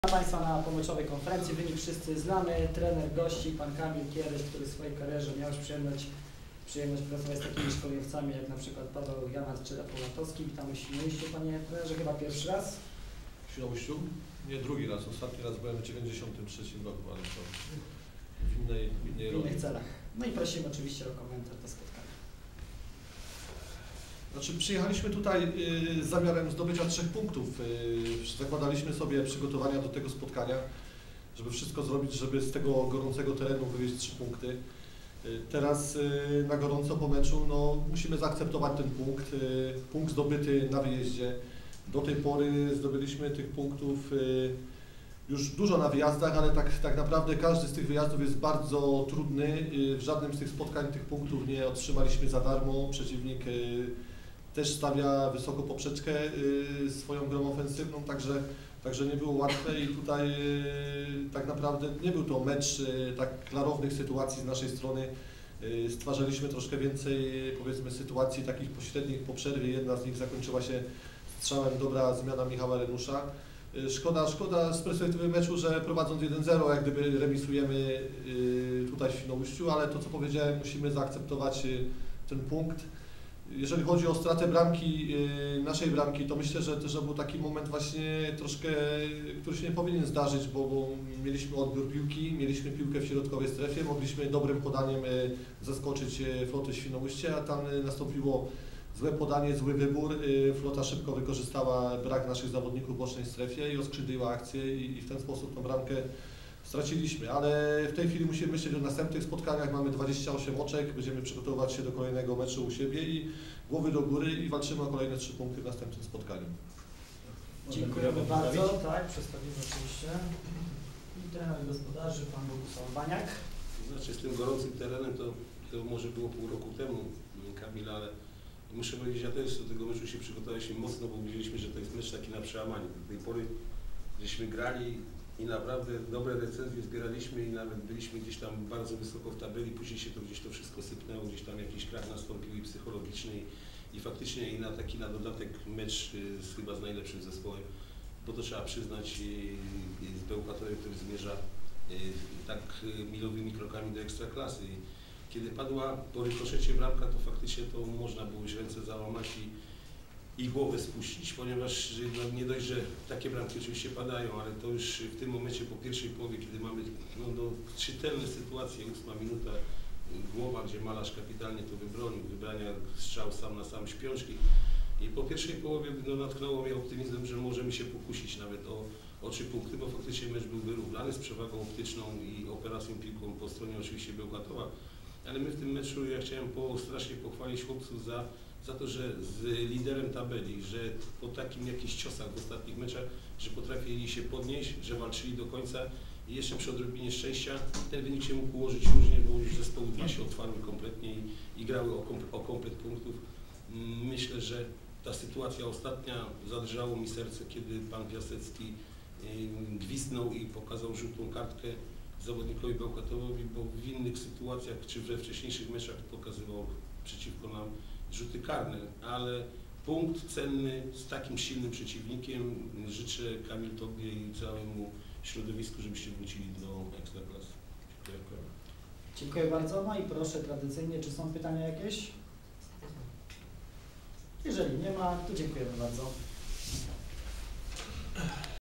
Państwa na pomeczowej konferencji. Wynik wszyscy znamy. Trener gości, pan Kamil Kieryś, który w swojej karierze miał już przyjemność pracować z takimi szkoleniowcami jak na przykład Paweł Janat czy Rafał Latowski. Witamy w Świnoujściu, panie trenerze, chyba pierwszy raz? W Świnoujściu? Nie, drugi raz. Ostatni raz byłem w 93 roku, ale to w innych celach. No i prosimy oczywiście o komentarz do spotkania. Znaczy, przyjechaliśmy tutaj z zamiarem zdobycia 3 punktów. Zakładaliśmy sobie przygotowania do tego spotkania, żeby wszystko zrobić, żeby z tego gorącego terenu wywieźć 3 punkty. Teraz na gorąco po meczu musimy zaakceptować ten punkt. Punkt zdobyty na wyjeździe. Do tej pory zdobyliśmy tych punktów już dużo na wyjazdach, ale tak naprawdę każdy z tych wyjazdów jest bardzo trudny. W żadnym z tych spotkań tych punktów nie otrzymaliśmy za darmo. Przeciwnik też stawia wysoko poprzeczkę swoją grą ofensywną, także nie było łatwe i tutaj tak naprawdę nie był to mecz tak klarownych sytuacji z naszej strony. Stwarzaliśmy troszkę więcej, powiedzmy, sytuacji takich pośrednich po przerwie. Jedna z nich zakończyła się strzałem, dobra zmiana Michała Renusza. Szkoda z perspektywy meczu, że prowadząc 1-0 jak gdyby remisujemy tutaj w Świnoujściu, ale to, co powiedziałem, musimy zaakceptować ten punkt. Jeżeli chodzi o stratę bramki, naszej bramki, to myślę, że też był taki moment właśnie troszkę, który się nie powinien zdarzyć, bo mieliśmy odbiór piłki, mieliśmy piłkę w środkowej strefie, mogliśmy dobrym podaniem zaskoczyć flotę Świnoujście, a tam nastąpiło złe podanie, zły wybór. Flota szybko wykorzystała brak naszych zawodników w bocznej strefie i oskrzydliła akcję i w ten sposób tą bramkę straciliśmy, ale w tej chwili musimy myśleć o następnych spotkaniach. Mamy 28 oczek, będziemy przygotowywać się do kolejnego meczu u siebie i głowy do góry i walczymy o kolejne 3 punkty w następnym spotkaniu. Dziękujemy bardzo. Tak, przedstawimy oczywiście. I trener gospodarzy, pan Bogusław Baniak. To znaczy, z tym gorącym terenem to może było pół roku temu, Kamil, ale muszę powiedzieć, ja też do tego meczu się przygotowaliśmy mocno, bo wiedzieliśmy, że to jest mecz taki na przełamanie. Do tej pory żeśmy grali i naprawdę dobre recenzje zbieraliśmy i nawet byliśmy gdzieś tam bardzo wysoko w tabeli, później się to gdzieś to wszystko sypnęło, gdzieś tam jakiś krach nastąpił i psychologiczny i faktycznie i na dodatek mecz chyba z najlepszym zespołem, bo to trzeba przyznać, z Bełchatowiem, który zmierza tak milowymi krokami do ekstraklasy. Kiedy padła po rykoszecie bramka, to faktycznie to można było już ręce załamać i głowę spuścić, ponieważ nie dość, że takie bramki oczywiście padają, ale to już w tym momencie po pierwszej połowie, kiedy mamy czytelne sytuacje, 8 minuta, głowa, gdzie Malarz kapitalnie to wybronił, wybrania strzał sam na sam śpiączki i po pierwszej połowie natknęło mnie optymizmem, że możemy się pokusić nawet o 3 punkty, bo faktycznie mecz był wyrównany z przewagą optyczną i operacją piłką po stronie oczywiście Bełchatowa, ale my w tym meczu, ja chciałem strasznie pochwalić chłopców za to, że z liderem tabeli, że po takim jakichś ciosach w ostatnich meczach, że potrafili się podnieść, że walczyli do końca i jeszcze przy odrobinie szczęścia ten wynik się mógł ułożyć różnie, bo już zespoły dwa się otwarły kompletnie i grały o komplet punktów. Myślę, że ta sytuacja ostatnia, zadrżało mi serce, kiedy pan Piasecki gwizdnął i pokazał żółtą kartkę zawodnikowi Bełchatowowi, bo w innych sytuacjach czy we wcześniejszych meczach pokazywał przeciwko nam rzuty karne, ale punkt cenny z takim silnym przeciwnikiem. Życzę, Kamil, tobie i całemu środowisku, żebyście wrócili do ekstraklasy. Dziękuję. Dziękuję bardzo. No i proszę tradycyjnie, czy są pytania jakieś? Jeżeli nie ma, to dziękujemy bardzo.